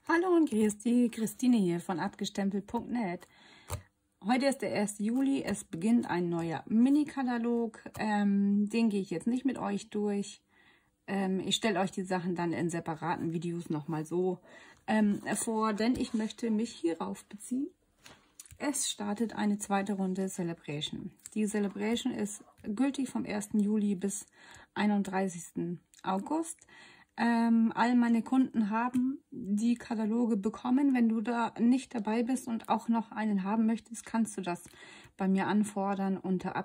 Hallo und grüß die Christine hier von abgestempelt.net. Heute ist der 1. Juli, es beginnt ein neuer Mini-Katalog. Den gehe ich jetzt nicht mit euch durch. Ich stelle euch die Sachen dann in separaten Videos nochmal so vor, denn ich möchte mich hierauf beziehen. Es startet eine zweite Runde Celebration. Die Celebration ist gültig vom 1. Juli bis 31. August. All meine Kunden haben die Kataloge bekommen. Wenn du da nicht dabei bist und auch noch einen haben möchtest, kannst du das bei mir anfordern unter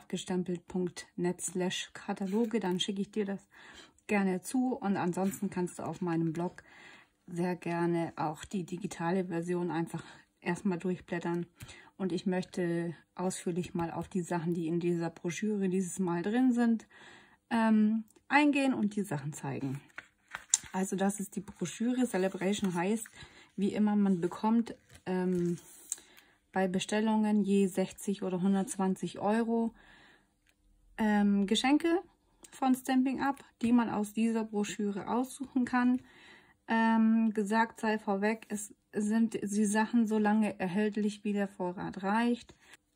abgestempelt.net/Kataloge. Dann schicke ich dir das gerne zu und ansonsten kannst du auf meinem Blog sehr gerne auch die digitale Version einfach erstmal durchblättern. Und ich möchte ausführlich mal auf die Sachen, die in dieser Broschüre dieses Mal drin sind, eingehen und die Sachen zeigen. Also das ist die Broschüre. Celebration heißt, wie immer, man bekommt bei Bestellungen je 60 oder 120 Euro Geschenke von Stampin' Up, die man aus dieser Broschüre aussuchen kann. Gesagt sei vorweg, es sind die Sachen so lange erhältlich, wie der Vorrat reicht.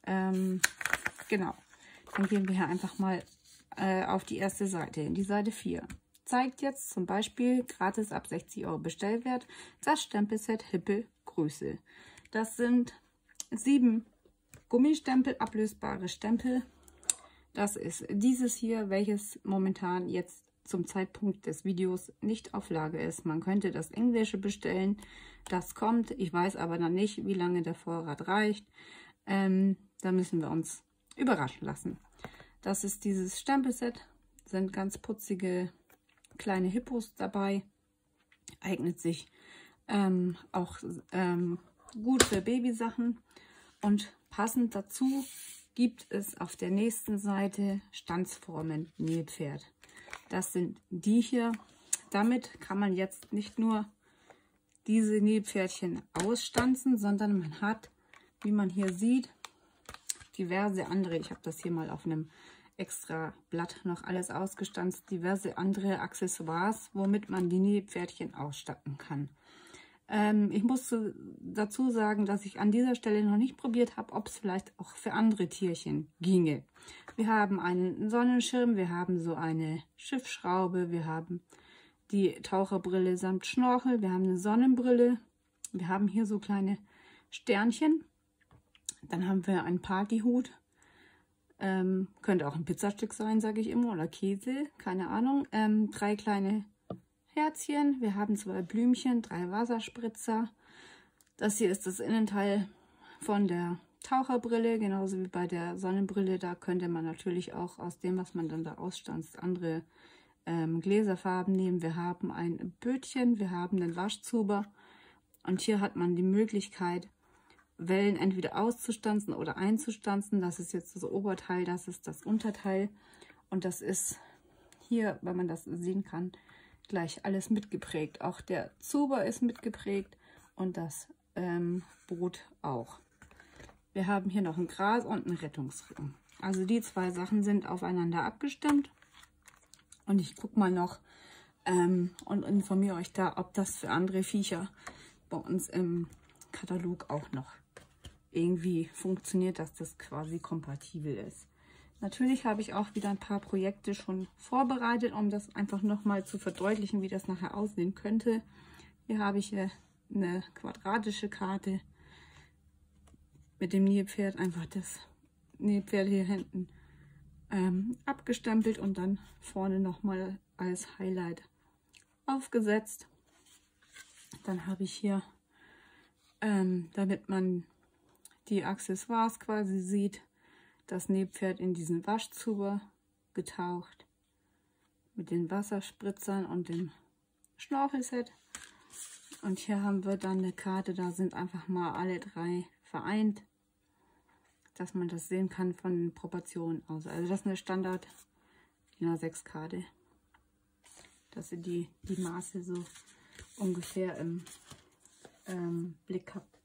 Genau, dann gehen wir hier einfach mal auf die erste Seite, die Seite 4. Zeigt jetzt zum Beispiel gratis ab 60 Euro Bestellwert das Stempelset Hippe Größe. Das sind 7 Gummistempel, ablösbare Stempel. Das ist dieses hier, welches momentan jetzt zum Zeitpunkt des Videos nicht auf Lager ist. Man könnte das Englische bestellen, das kommt. Ich weiß aber noch nicht, wie lange der Vorrat reicht. Da müssen wir uns überraschen lassen. Das ist dieses Stempelset, sind ganz putzige kleine Hippos dabei, eignet sich auch gut für Babysachen und passend dazu gibt es auf der nächsten Seite Stanzformen Nilpferd. Das sind die hier. Damit kann man jetzt nicht nur diese Nilpferdchen ausstanzen, sondern man hat, wie man hier sieht, diverse andere. Ich habe das hier mal auf einem extra Blatt noch alles ausgestanzt, diverse andere Accessoires, womit man die Nilpferdchen ausstatten kann. Ich muss dazu sagen, dass ich an dieser Stelle noch nicht probiert habe, ob es vielleicht auch für andere Tierchen ginge. Wir haben einen Sonnenschirm, wir haben so eine Schiffsschraube, wir haben die Taucherbrille samt Schnorchel, wir haben eine Sonnenbrille, wir haben hier so kleine Sternchen, dann haben wir einen Partyhut. Könnte auch ein Pizzastück sein, sage ich immer, oder Käse, keine Ahnung. 3 kleine Herzchen, wir haben 2 Blümchen, 3 Wasserspritzer. Das hier ist das Innenteil von der Taucherbrille, genauso wie bei der Sonnenbrille. Da könnte man natürlich auch aus dem, was man dann da ausstanzt, andere Gläserfarben nehmen. Wir haben ein Bötchen, wir haben den Waschzuber und hier hat man die Möglichkeit, Wellen entweder auszustanzen oder einzustanzen. Das ist jetzt das Oberteil, das ist das Unterteil und das ist hier, wenn man das sehen kann, gleich alles mitgeprägt. Auch der Zuber ist mitgeprägt und das Boot auch. Wir haben hier noch ein Gras und einen Rettungsring. Also die 2 Sachen sind aufeinander abgestimmt und ich gucke mal noch und informiere euch da, ob das für andere Viecher bei uns im Katalog auch noch irgendwie funktioniert, dass das quasi kompatibel ist. Natürlich habe ich auch wieder ein paar Projekte schon vorbereitet, um das einfach nochmal zu verdeutlichen, wie das nachher aussehen könnte. Hier habe ich eine quadratische Karte mit dem Nilpferd, einfach das Nilpferd hier hinten abgestempelt und dann vorne nochmal als Highlight aufgesetzt. Dann habe ich hier, damit man die Accessoires quasi sieht, das Nilpferd in diesen Waschzuber getaucht mit den Wasserspritzern und dem Schnorchelset. Und hier haben wir dann eine Karte, da sind einfach mal alle 3 vereint, dass man das sehen kann von den Proportionen aus. Also das ist eine Standard DIN A6 Karte, dass ihr die Maße so ungefähr im Blick habt.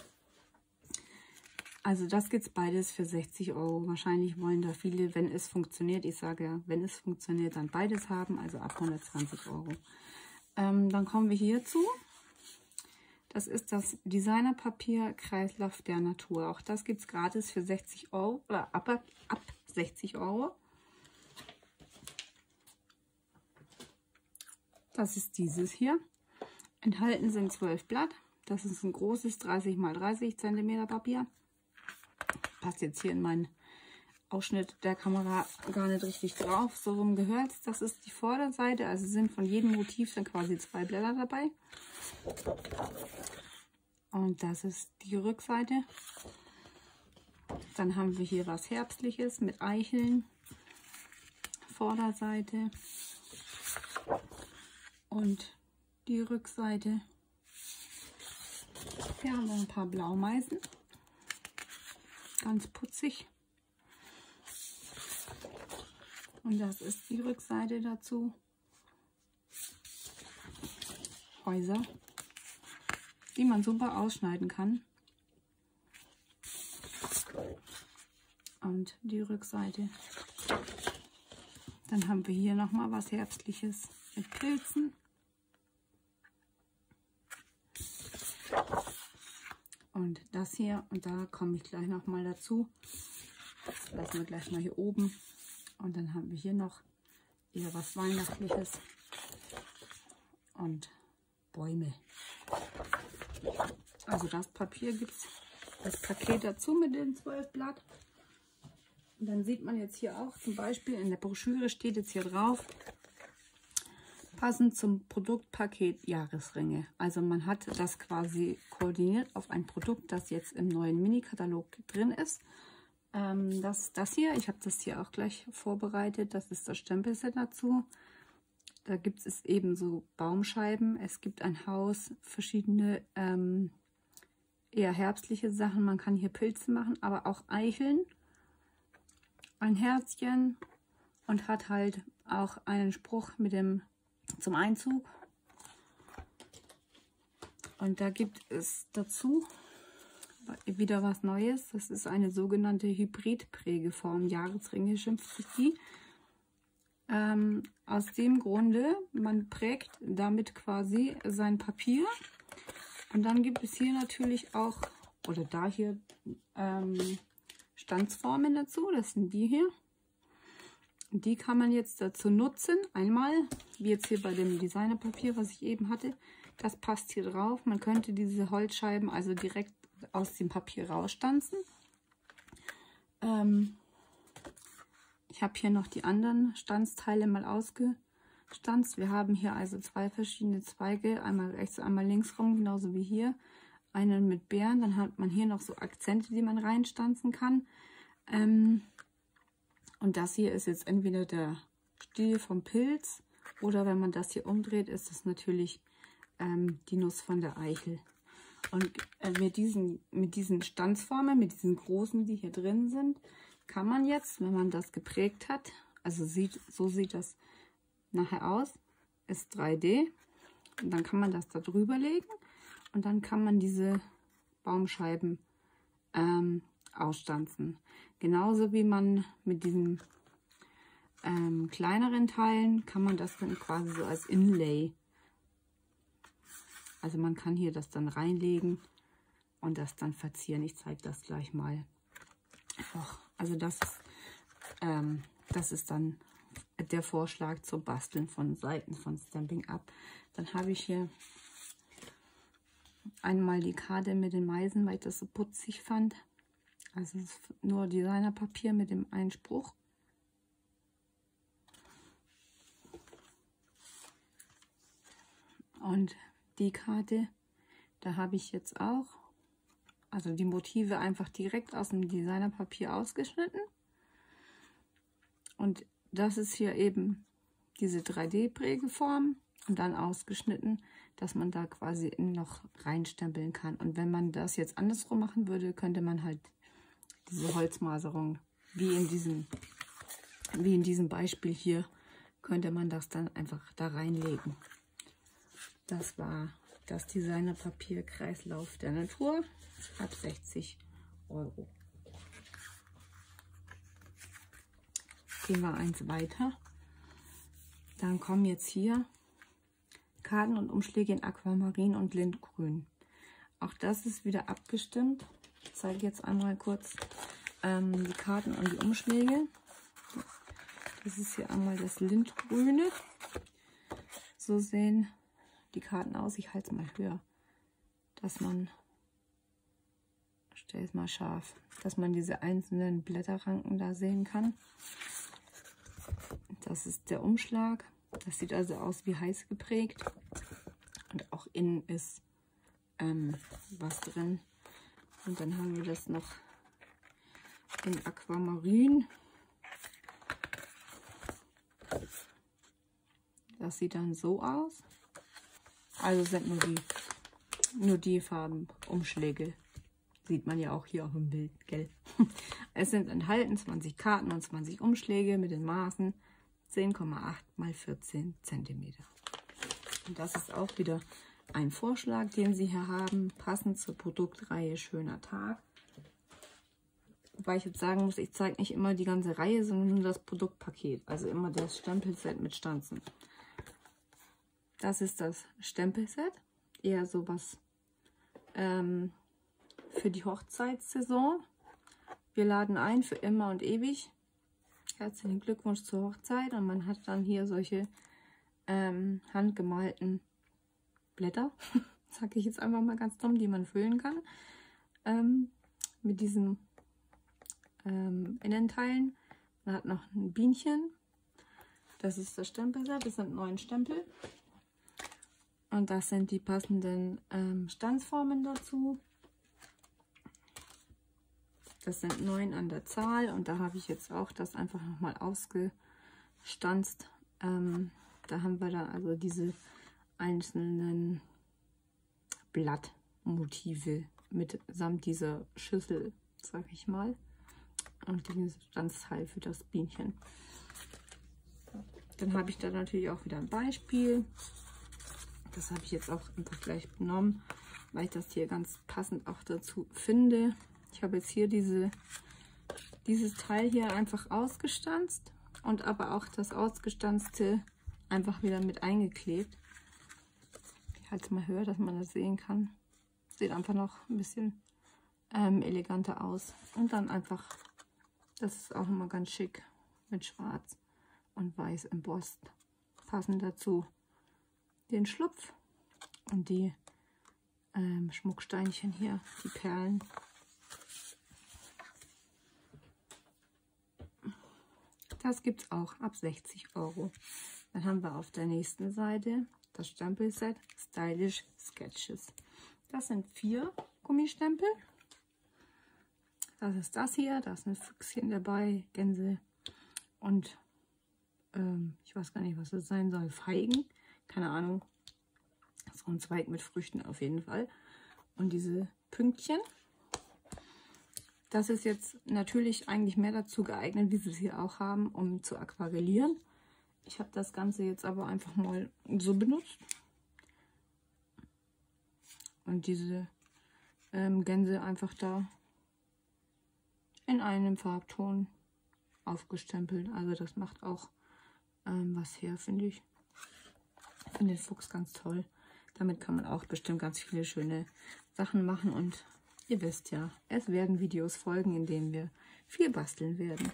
Also das gibt es beides für 60 Euro. Wahrscheinlich wollen da viele, wenn es funktioniert, ich sage ja, wenn es funktioniert, dann beides haben, also ab 120 Euro. Dann kommen wir hierzu. Das ist das Designerpapier Kreislauf der Natur. Auch das gibt es gratis für 60 Euro oder ab 60 Euro. Das ist dieses hier. Enthalten sind 12 Blatt. Das ist ein großes 30 x 30 cm Papier. Passt jetzt hier in meinen Ausschnitt der Kamera gar nicht richtig drauf. So rum gehört es. Das ist die Vorderseite. Also sind von jedem Motiv dann quasi 2 Blätter dabei. Und das ist die Rückseite. Dann haben wir hier was Herbstliches mit Eicheln. Vorderseite. Und die Rückseite. Hier haben wir ein paar Blaumeisen. Ganz putzig. Und das ist die Rückseite dazu. Häuser, die man super ausschneiden kann. Und die Rückseite. Dann haben wir hier nochmal was Herbstliches mit Pilzen. Und das hier, und da komme ich gleich nochmal dazu. Das lassen wir gleich mal hier oben. Und dann haben wir hier noch eher was Weihnachtliches. Und Bäume. Also das Papier gibt es als Paket dazu mit den 12 Blatt. Und dann sieht man jetzt hier auch zum Beispiel in der Broschüre steht jetzt hier drauf, passend zum Produktpaket Jahresringe. Also man hat das quasi koordiniert auf ein Produkt, das jetzt im neuen Mini-Katalog drin ist. Das hier, ich habe das hier auch gleich vorbereitet, das ist das Stempelset dazu. Da gibt es eben so Baumscheiben, es gibt ein Haus, verschiedene eher herbstliche Sachen. Man kann hier Pilze machen, aber auch Eicheln, ein Herzchen und hat halt auch einen Spruch mit dem zum Einzug. Und da gibt es dazu wieder was Neues. Das ist eine sogenannte Hybrid-Prägeform. Jahresringe schimpft sich die. Aus dem Grunde, man prägt damit quasi sein Papier. Und dann gibt es hier natürlich auch, oder da hier, Stanzformen dazu. Das sind die hier. Und die kann man jetzt dazu nutzen. Einmal, wie jetzt hier bei dem Designerpapier, was ich eben hatte. Das passt hier drauf. Man könnte diese Holzscheiben also direkt aus dem Papier rausstanzen. Ich habe hier noch die anderen Stanzteile mal ausgestanzt. Wir haben hier also 2 verschiedene Zweige, einmal rechts, einmal links rum, genauso wie hier. Einen mit Beeren, dann hat man hier noch so Akzente, die man reinstanzen kann. Und das hier ist jetzt entweder der Stiel vom Pilz oder wenn man das hier umdreht, ist das natürlich die Nuss von der Eichel. Und mit diesen Stanzformen, mit diesen großen, die hier drin sind, kann man jetzt, wenn man das geprägt hat, also so sieht das nachher aus, ist 3D. Und dann kann man das da drüber legen und dann kann man diese Baumscheiben ausstanzen. Genauso wie man mit diesen kleineren Teilen kann man das dann quasi so als Inlay. Also man kann hier das dann reinlegen und das dann verzieren. Ich zeige das gleich mal. Also das ist dann der Vorschlag zum Basteln von Seiten von Stampin' Up. Dann habe ich hier einmal die Karte mit den Meisen, weil ich das so putzig fand. Also es ist nur Designerpapier mit dem Einspruch. Und die Karte, da habe ich jetzt auch, also die Motive einfach direkt aus dem Designerpapier ausgeschnitten. Und das ist hier eben diese 3D-Prägeform und dann ausgeschnitten, dass man da quasi noch reinstempeln kann. Und wenn man das jetzt andersrum machen würde, könnte man halt diese Holzmaserung, wie in diesem Beispiel hier, könnte man das dann einfach da reinlegen. Das war das Designerpapier Kreislauf der Natur, ab 60 Euro. Gehen wir eins weiter. Dann kommen jetzt hier Karten und Umschläge in Aquamarin und Lindgrün. Auch das ist wieder abgestimmt. Ich zeige jetzt einmal kurz die Karten und die Umschläge. Das ist hier einmal das Lindgrüne. So sehen die Karten aus. Ich halte es mal höher, dass man, stell es mal scharf, dass man diese einzelnen Blätterranken da sehen kann. Das ist der Umschlag. Das sieht also aus wie heiß geprägt. Und auch innen ist was drin. Und dann haben wir das noch in Aquamarin. Das sieht dann so aus. Also sind nur die Farbenumschläge. Sieht man ja auch hier auf dem Bild, gell? Es sind enthalten 20 Karten und 20 Umschläge mit den Maßen 10,8 x 14 cm. Und das ist auch wieder ein Vorschlag, den Sie hier haben, passend zur Produktreihe Schöner Tag. Wobei ich jetzt sagen muss, ich zeige nicht immer die ganze Reihe, sondern nur das Produktpaket. Also immer das Stempelset mit Stanzen. Das ist das Stempelset. Eher sowas für die Hochzeitssaison. Wir laden ein für immer und ewig. Herzlichen Glückwunsch zur Hochzeit. Und man hat dann hier solche handgemalten Blätter, sage ich jetzt einfach mal ganz dumm, die man füllen kann. Mit diesen Innenteilen. Man hat noch ein Bienchen. Das ist das Stempelset. Das sind 9 Stempel. Und das sind die passenden Stanzformen dazu. Das sind 9 an der Zahl. Und da habe ich jetzt auch das einfach nochmal ausgestanzt. Da haben wir dann also diese einzelnen Blattmotive mitsamt dieser Schüssel, sag ich mal. Und dieses Stanzteil für das Bienchen. Dann habe ich da natürlich auch wieder ein Beispiel. Das habe ich jetzt auch einfach gleich genommen, weil ich das hier ganz passend auch dazu finde. Ich habe jetzt hier dieses Teil hier einfach ausgestanzt und aber auch das ausgestanzte einfach wieder mit eingeklebt. Ich halte es mal höher, dass man das sehen kann. Sieht einfach noch ein bisschen eleganter aus. Und dann einfach, das ist auch immer ganz schick, mit Schwarz und Weiß embossed. Passend dazu den Schlupf und die Schmucksteinchen hier, die Perlen. Das gibt es auch ab 60 €. Dann haben wir auf der nächsten Seite das Stempelset Stylish Sketches. Das sind 4 Gummistempel. Das ist das hier, da ist ein Füchschen dabei, Gänse und ich weiß gar nicht, was das sein soll, Feigen, keine Ahnung. So ein Zweig mit Früchten auf jeden Fall. Und diese Pünktchen. Das ist jetzt natürlich eigentlich mehr dazu geeignet, wie Sie es hier auch haben, um zu aquarellieren. Ich habe das Ganze jetzt aber einfach mal so benutzt. Und diese Gänse einfach da in einem Farbton aufgestempelt. Also das macht auch was her, finde ich. Ich finde den Fuchs ganz toll. Damit kann man auch bestimmt ganz viele schöne Sachen machen. Und ihr wisst ja, es werden Videos folgen, in denen wir viel basteln werden.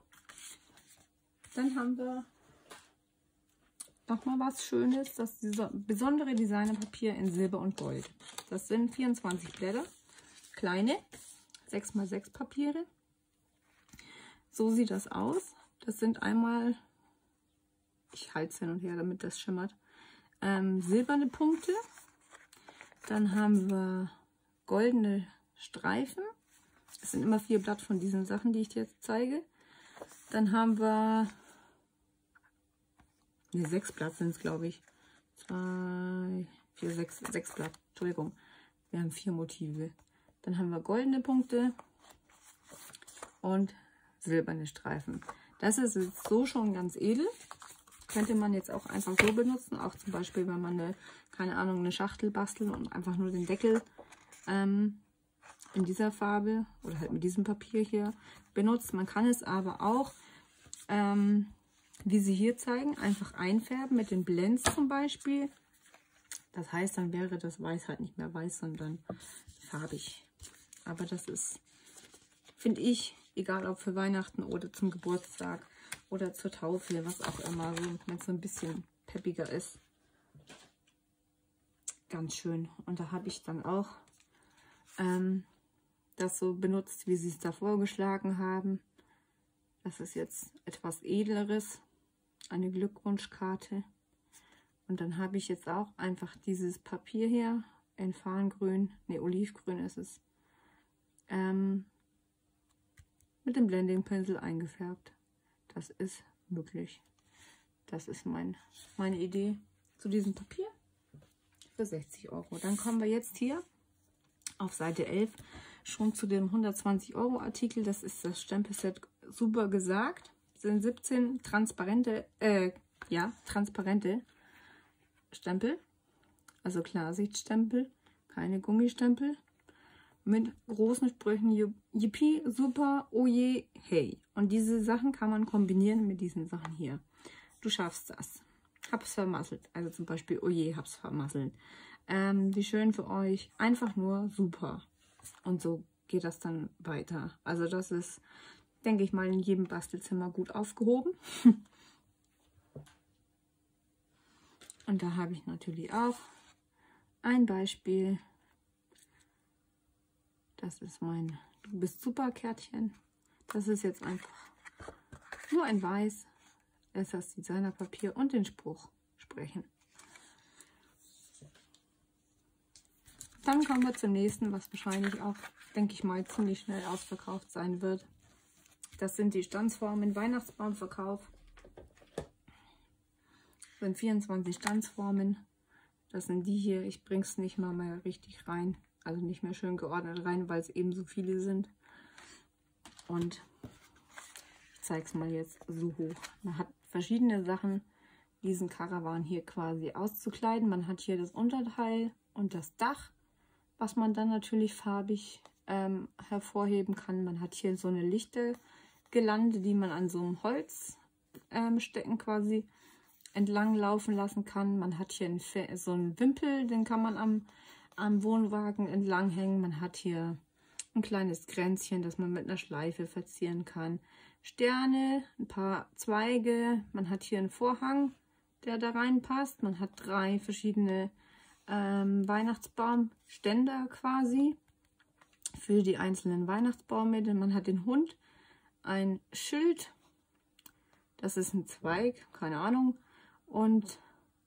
Dann haben wir nochmal was Schönes. Das ist dieser besondere Designerpapier in Silber und Gold. Das sind 24 Blätter. Kleine 6x6 Papiere. So sieht das aus. Das sind einmal, ich halte es hin und her, damit das schimmert, silberne Punkte. Dann haben wir goldene Streifen. Es sind immer 4 Blatt von diesen Sachen, die ich dir jetzt zeige. Dann haben wir 6 Blatt sind es, glaube ich. 2, 4, 6 Blatt. Entschuldigung. Wir haben 4 Motive. Dann haben wir goldene Punkte und silberne Streifen. Das ist jetzt so schon ganz edel. Könnte man jetzt auch einfach so benutzen. Auch zum Beispiel, wenn man keine Ahnung, eine Schachtel bastelt und einfach nur den Deckel in dieser Farbe oder halt mit diesem Papier hier benutzt. Man kann es aber auch, wie sie hier zeigen, einfach einfärben mit den Blends zum Beispiel. Das heißt, dann wäre das Weiß halt nicht mehr weiß, sondern farbig. Aber das ist, finde ich, egal ob für Weihnachten oder zum Geburtstag oder zur Taufe, was auch immer, so, wenn es so ein bisschen peppiger ist. Ganz schön. Und da habe ich dann auch das so benutzt, wie sie es da vorgeschlagen haben. Das ist jetzt etwas Edleres, eine Glückwunschkarte. Und dann habe ich jetzt auch einfach dieses Papier hier in Farngrün, ne, Olivgrün ist es, mit dem Blending-Pinsel eingefärbt. Das ist möglich. Das ist meine Idee zu diesem Papier für 60 Euro. Dann kommen wir jetzt hier auf Seite 11 schon zu dem 120 Euro Artikel. Das ist das Stempelset Super gesagt. Das sind 17 transparente Stempel. Also Klarsichtstempel, keine Gummistempel. Mit großen Sprüchen Yippie, super, oh je, hey. Und diese Sachen kann man kombinieren mit diesen Sachen hier. Du schaffst das. Hab's vermasselt. Also zum Beispiel, oh je, hab's vermasselt. Wie schön für euch. Einfach nur super. Und so geht das dann weiter. Also das ist, denke ich mal, in jedem Bastelzimmer gut aufgehoben. Und da habe ich natürlich auch ein Beispiel. Das ist mein Du bist super Kärtchen. Das ist jetzt einfach nur ein Weiß. Es ist das Designerpapier und den Spruch sprechen. Dann kommen wir zum nächsten, was wahrscheinlich auch, denke ich mal, ziemlich schnell ausverkauft sein wird. Das sind die Stanzformen Weihnachtsbaumverkauf. Das sind 24 Stanzformen. Das sind die hier. Ich bringe es nicht mal mehr richtig rein. Also nicht mehr schön geordnet rein, weil es eben so viele sind. Und ich zeige es mal jetzt so hoch. Man hat verschiedene Sachen, diesen Karawan hier quasi auszukleiden. Man hat hier das Unterteil und das Dach, was man dann natürlich farbig hervorheben kann. Man hat hier so eine lichte Gelande, die man an so einem Holzstecken quasi entlang laufen lassen kann. Man hat hier so einen Wimpel, den kann man am Wohnwagen entlang hängen. Man hat hier ein kleines Kränzchen, das man mit einer Schleife verzieren kann. Sterne, ein paar Zweige. Man hat hier einen Vorhang, der da reinpasst. Man hat 3 verschiedene Weihnachtsbaumständer quasi für die einzelnen Weihnachtsbäume. Denn man hat den Hund, ein Schild, das ist ein Zweig, keine Ahnung, und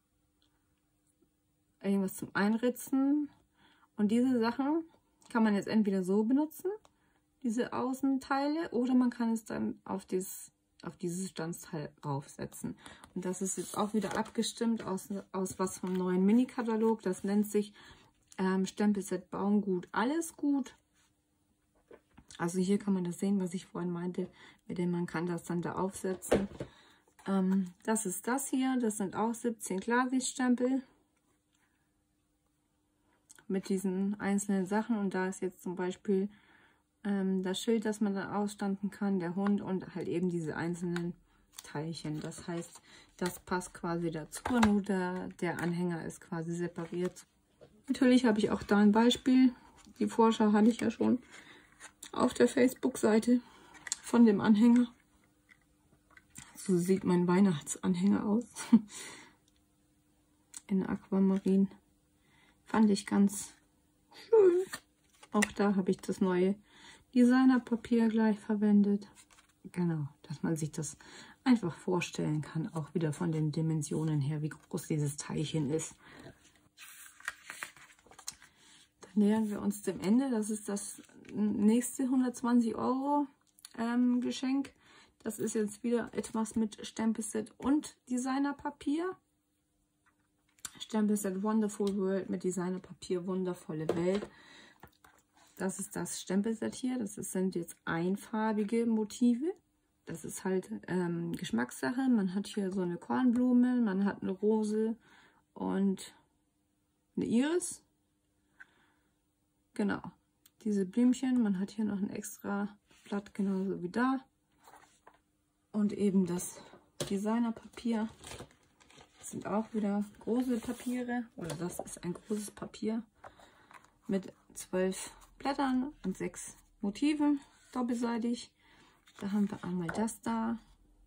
irgendwas zum Einritzen. Und diese Sachen kann man jetzt entweder so benutzen, diese Außenteile, oder man kann es dann auf dieses Stanzteil raufsetzen. Und das ist jetzt auch wieder abgestimmt aus was vom neuen Mini-Katalog. Das nennt sich Stempelset Baumgut, alles gut. Also hier kann man das sehen, was ich vorhin meinte, mit dem man kann das dann da aufsetzen. Das ist das hier, das sind auch 17 Klarsichtstempel mit diesen einzelnen Sachen. Und da ist jetzt zum Beispiel das Schild, das man dann ausstatten kann, der Hund und halt eben diese einzelnen Teilchen. Das heißt, das passt quasi dazu, nur der Anhänger ist quasi separiert. Natürlich habe ich auch da ein Beispiel. Die Vorschau hatte ich ja schon auf der Facebook-Seite von dem Anhänger. So sieht mein Weihnachtsanhänger aus. In Aquamarin. Fand ich ganz schön. Auch da habe ich das neue Designerpapier gleich verwendet. Genau, dass man sich das einfach vorstellen kann. Auch wieder von den Dimensionen her, wie groß dieses Teilchen ist. Dann nähern wir uns dem Ende. Das ist das nächste 120 Euro Geschenk. Das ist jetzt wieder etwas mit Stempelset und Designerpapier. Stempelset Wonderful World mit Designerpapier, wundervolle Welt. Das ist das Stempelset hier. Sind jetzt einfarbige Motive. Das ist halt Geschmackssache. Man hat hier so eine Kornblume, man hat eine Rose und eine Iris. Genau, diese Blümchen. Man hat hier noch ein extra Blatt, genauso wie da. Und eben das Designerpapier. Das sind auch wieder große Papiere, oder das ist ein großes Papier mit 12 Blättern und 6 Motiven, doppelseitig. Da haben wir einmal das da,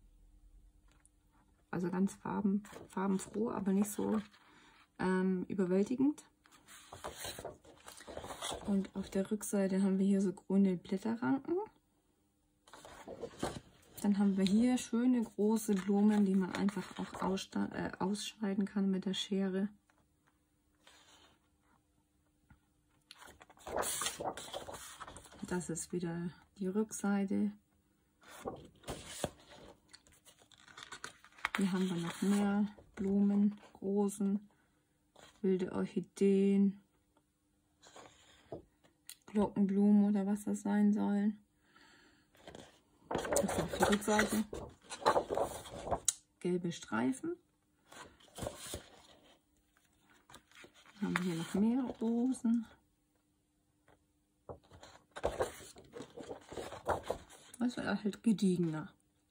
also ganz farbenfroh, aber nicht so überwältigend. Und auf der Rückseite haben wir hier so grüne Blätterranken. Dann haben wir hier schöne große Blumen, die man einfach auch ausschneiden kann mit der Schere. Das ist wieder die Rückseite. Hier haben wir noch mehr Blumen, Rosen, wilde Orchideen, Glockenblumen oder was das sein soll. Das ist auf die Rückseite. Gelbe Streifen. Dann haben wir hier noch mehr Rosen. Das wird halt gediegener.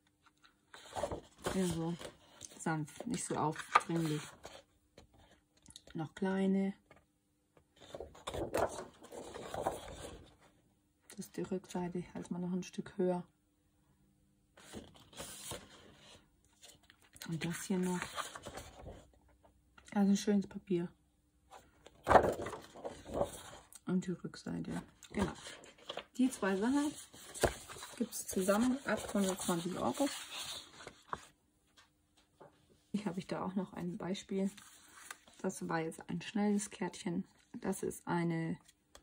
Ja, so sanft, nicht so aufdringlich. Noch kleine. Das ist die Rückseite, halt mal noch ein Stück höher. Und das hier noch. Also ein schönes Papier. Und die Rückseite. Genau. Die zwei Sachen gibt es zusammen 820 €. Hier habe ich da auch noch ein Beispiel. Das war jetzt ein schnelles Kärtchen. Das ist eine,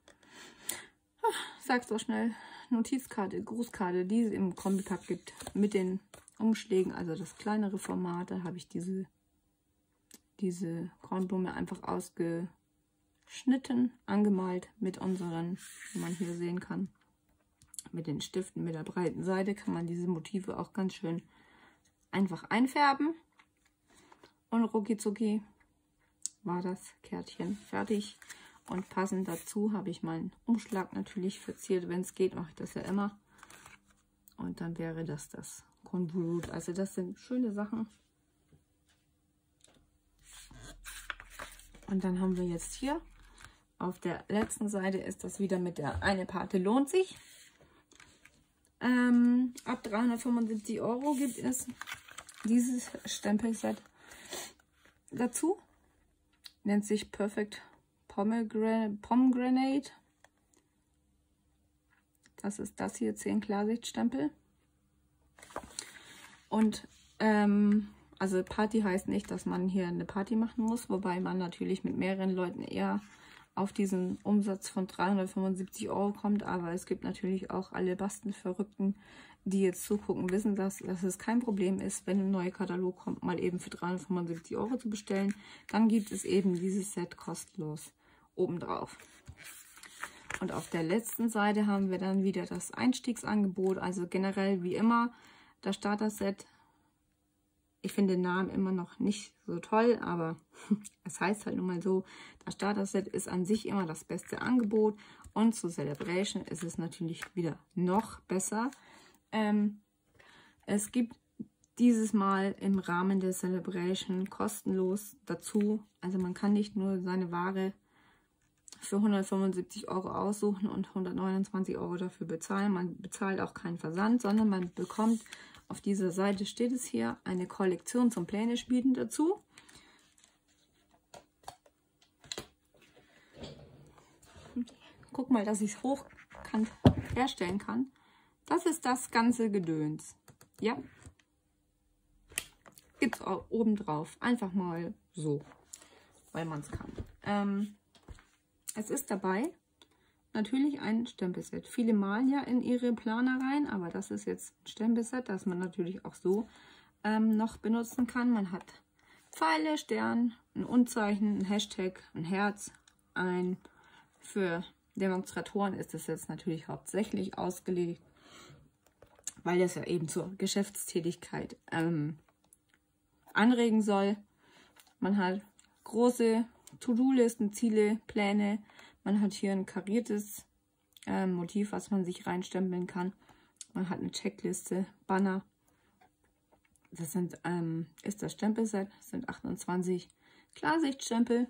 sag's doch schnell, Notizkarte, Grußkarte, die es im Kombipack gibt. Mit den Umschlägen, also das kleinere Format. Da habe ich diese Kornblume einfach ausgeschnitten, angemalt mit unseren, wie man hier sehen kann, mit den Stiften, mit der breiten Seite kann man diese Motive auch ganz schön einfach einfärben. Und rucki war das Kärtchen fertig. Und passend dazu habe ich meinen Umschlag natürlich verziert. Wenn es geht, mache ich das ja immer. Und dann wäre das das Konvolut. Also das sind schöne Sachen. Und dann haben wir jetzt hier auf der letzten Seite ist das wieder mit der eine Pate lohnt sich. Ab 375 € gibt es dieses Stempelset dazu. Nennt sich Perfect Pomegranate. Das ist das hier, 10 Klarsichtstempel. Und also Party heißt nicht, dass man hier eine Party machen muss, wobei man natürlich mit mehreren Leuten eher auf diesen Umsatz von 375 € kommt. Aber es gibt natürlich auch alle Bastelverrückten, die jetzt zugucken, wissen, dass es kein Problem ist, wenn ein neuer Katalog kommt, mal eben für 375 € zu bestellen. Dann gibt es eben dieses Set kostenlos obendrauf. Und auf der letzten Seite haben wir dann wieder das Einstiegsangebot, also generell wie immer das Starter-Set. Ich finde den Namen immer noch nicht so toll, aber es heißt halt nun mal so, das Starter-Set ist an sich immer das beste Angebot und zu Celebration ist es natürlich wieder noch besser. Es gibt dieses Mal im Rahmen der Celebration kostenlos dazu, also man kann nicht nur seine Ware für 175 € aussuchen und 129 € dafür bezahlen. Man bezahlt auch keinen Versand, sondern man bekommt, auf dieser Seite steht es hier, eine Kollektion zum Pläne schmieden dazu. Guck mal, dass ich es hochkant herstellen kann. Das ist das ganze Gedöns. Ja. Gibt es auch oben drauf. Einfach mal so, weil man es kann. Es ist dabei natürlich ein Stempelset. Viele malen ja in ihre Planer rein, aber das ist jetzt ein Stempelset, das man natürlich auch so noch benutzen kann. Man hat Pfeile, Stern, ein Unzeichen, ein Hashtag, ein Herz. Für Demonstratoren ist das jetzt natürlich hauptsächlich ausgelegt, weil das ja eben zur Geschäftstätigkeit anregen soll. Man hat große To-Do-Listen, Ziele, Pläne. Man hat hier ein kariertes Motiv, was man sich reinstempeln kann. Man hat eine Checkliste, Banner. das sind, ist das Stempelset, das sind 28 Klarsichtstempel.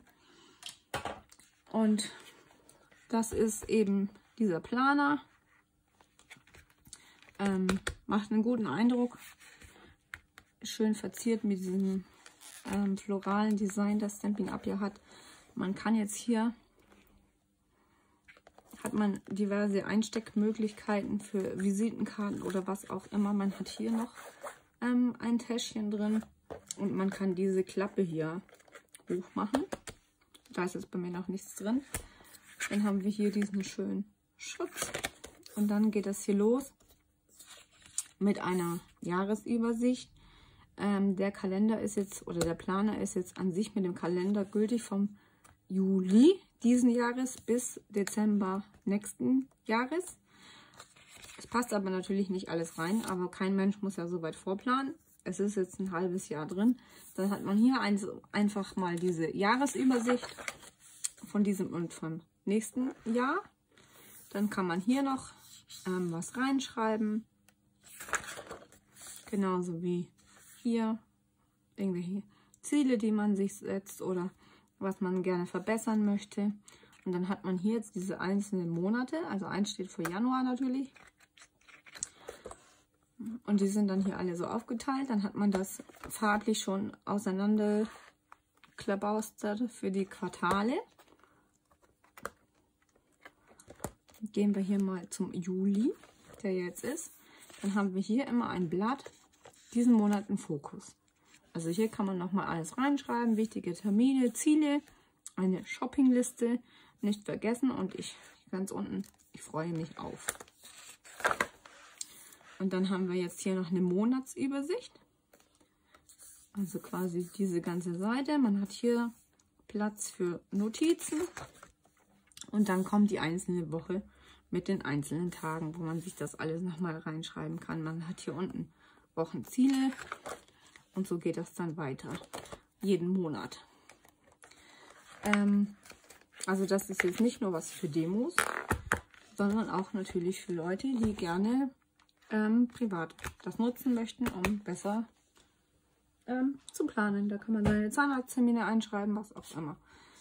Und das ist eben dieser Planer. Macht einen guten Eindruck. Schön verziert mit diesem floralen Design, das Stampin' Up ja hat. Man kann jetzt hier, hat man diverse Einsteckmöglichkeiten für Visitenkarten oder was auch immer. Man hat hier noch ein Täschchen drin und man kann diese Klappe hier hoch machen. Da ist jetzt bei mir noch nichts drin. Dann haben wir hier diesen schönen Schutz und dann geht das hier los mit einer Jahresübersicht. Der Kalender ist jetzt, oder der Planer ist jetzt an sich mit dem Kalender gültig vom Juli diesen Jahres bis Dezember nächsten Jahres. Es passt aber natürlich nicht alles rein, aber kein Mensch muss ja so weit vorplanen. Es ist jetzt ein halbes Jahr drin. Dann hat man hier einfach mal diese Jahresübersicht von diesem und vom nächsten Jahr. Dann kann man hier noch was reinschreiben. Genauso wie hier irgendwelche Ziele, die man sich setzt oder was man gerne verbessern möchte. Und dann hat man hier jetzt diese einzelnen Monate. Also eins steht für Januar natürlich. Und die sind dann hier alle so aufgeteilt. Dann hat man das farblich schon auseinander klabaustert für die Quartale. Gehen wir hier mal zum Juli, der jetzt ist. Dann haben wir hier immer ein Blatt, diesen Monat im Fokus. Also hier kann man nochmal alles reinschreiben, wichtige Termine, Ziele, eine Shoppingliste, nicht vergessen und ich ganz unten, ich freue mich auf. Und dann haben wir jetzt hier noch eine Monatsübersicht. Also quasi diese ganze Seite. Man hat hier Platz für Notizen. Und dann kommt die einzelne Woche mit den einzelnen Tagen, wo man sich das alles nochmal reinschreiben kann. Man hat hier unten Wochenziele. Und so geht das dann weiter. Jeden Monat. Also das ist jetzt nicht nur was für Demos, sondern auch natürlich für Leute, die gerne privat das nutzen möchten, um besser zu planen. Da kann man seine Zahnarzttermine einschreiben, was auch immer.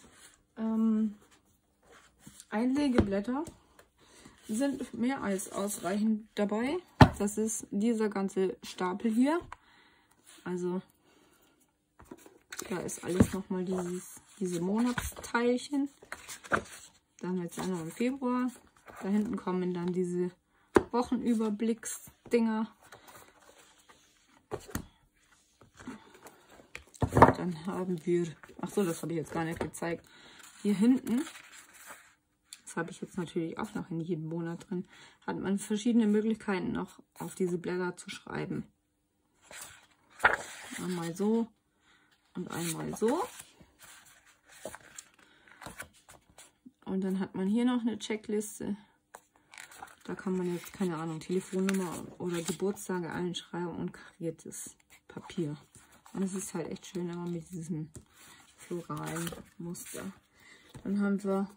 Einlegeblätter sind mehr als ausreichend dabei. Das ist dieser ganze Stapel hier. Also da ist alles nochmal diese Monatsteilchen. Dann jetzt Januar und Februar. Da hinten kommen dann diese Wochenüberblicks-Dinger. Dann haben wir, ach so, das habe ich jetzt gar nicht gezeigt. Hier hinten, das habe ich jetzt natürlich auch noch in jedem Monat drin, hat man verschiedene Möglichkeiten noch auf diese Blätter zu schreiben. Einmal so und einmal so. Und dann hat man hier noch eine Checkliste. Da kann man jetzt, keine Ahnung, Telefonnummer oder Geburtstage einschreiben und kariertes Papier. Und es ist halt echt schön, aber mit diesem floralen Muster. Dann haben wir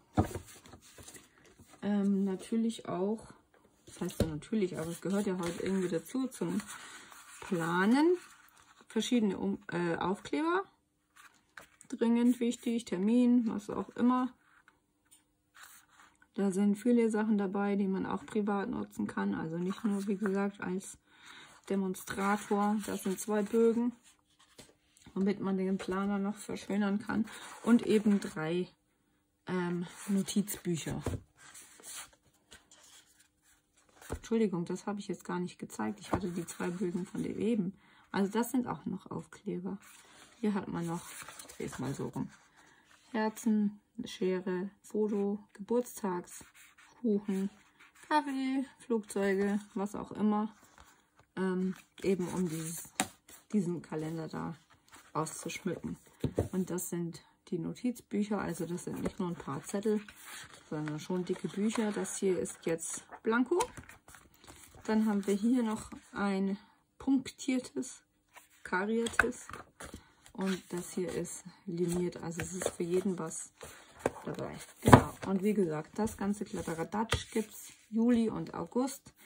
natürlich auch, das heißt ja natürlich, aber es gehört ja heute irgendwie dazu, zum Planen, verschiedene Aufkleber. Dringend wichtig, Termin, was auch immer. Da sind viele Sachen dabei, die man auch privat nutzen kann. Also nicht nur, wie gesagt, als Demonstrator. Das sind 2 Bögen, womit man den Planer noch verschönern kann. Und eben 3 Notizbücher. Entschuldigung, das habe ich jetzt gar nicht gezeigt. Ich hatte die 2 Bögen von dem eben. Also das sind auch noch Aufkleber. Hier hat man noch, ich drehe es mal so rum, Herzen, Schere, Foto, Geburtstags, Kuchen, Kaffee, Flugzeuge, was auch immer. Eben um diesen Kalender da auszuschmücken. Und das sind die Notizbücher, also das sind nicht nur ein paar Zettel, sondern schon dicke Bücher. Das hier ist jetzt Blanko. Dann haben wir hier noch ein punktiertes, kariertes. Und das hier ist liniert, also es ist für jeden was dabei. Genau. Und wie gesagt, das ganze Kladderadatsch gibt es Juli und August.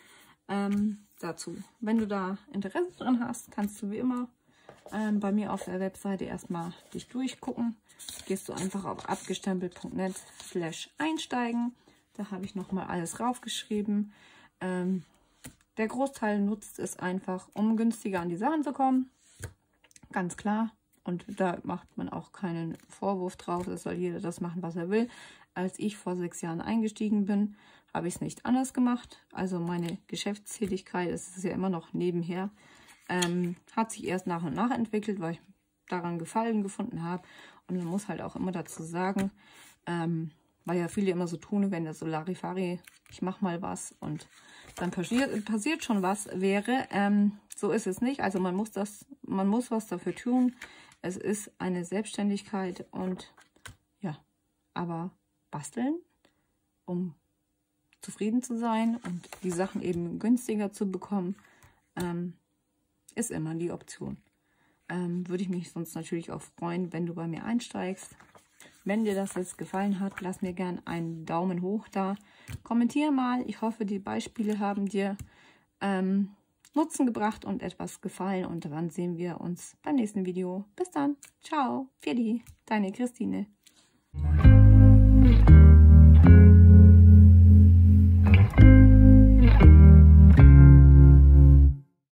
dazu. Wenn du da Interesse dran hast, kannst du wie immer bei mir auf der Webseite erstmal dich durchgucken. Gehst du einfach auf abgestempelt.net/einsteigen. Da habe ich nochmal alles raufgeschrieben. Der Großteil nutzt es einfach, um günstiger an die Sachen zu kommen. Ganz klar. Und da macht man auch keinen Vorwurf drauf. Es soll jeder das machen, was er will. Als ich vor 6 Jahren eingestiegen bin, habe ich es nicht anders gemacht. Also meine Geschäftstätigkeit, es ist ja immer noch nebenher, hat sich erst nach und nach entwickelt, weil ich daran Gefallen gefunden habe. Und man muss halt auch immer dazu sagen, weil ja viele immer so tun, wenn der so Larifari, ich mache mal was und dann passiert schon was wäre. So ist es nicht. Also man muss was dafür tun. Es ist eine Selbstständigkeit und ja, aber basteln, um zufrieden zu sein und die Sachen eben günstiger zu bekommen, ist immer die Option. Würde ich mich sonst natürlich auch freuen, wenn du bei mir einsteigst. Wenn dir das jetzt gefallen hat, lass mir gerne einen Daumen hoch da. Kommentiere mal. Ich hoffe, die Beispiele haben dir Nutzen gebracht und etwas gefallen. Und dann sehen wir uns beim nächsten Video. Bis dann. Ciao. Pfiat, deine Christine.